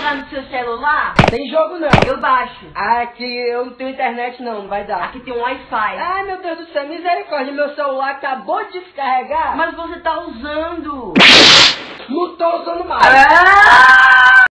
jogar no seu celular? Tem jogo não. Eu baixo. Aqui eu não tenho internet não vai dar. Aqui tem um Wi-Fi. Ai, meu Deus do céu, misericórdia, meu celular acabou de descarregar. Mas você tá usando. Não tô usando mais. Ah!